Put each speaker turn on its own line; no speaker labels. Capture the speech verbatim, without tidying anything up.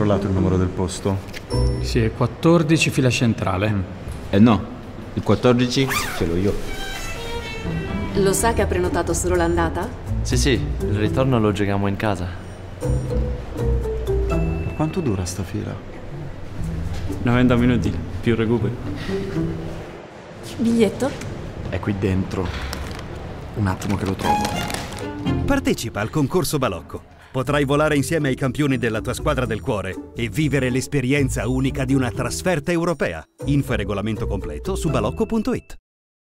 controllato il numero del posto?
Sì, è quattordici fila centrale. Mm.
Eh no, il quattordici ce l'ho io.
Lo sa che ha prenotato solo l'andata?
Sì, sì, il ritorno lo giochiamo in casa.
Quanto dura sta fila?
novanta minuti, più recupero.
Biglietto?
È qui dentro. Un attimo che lo trovo.
Partecipa al concorso Balocco. Potrai volare insieme ai campioni della tua squadra del cuore e vivere l'esperienza unica di una trasferta europea. Info e regolamento completo su balocco punto it.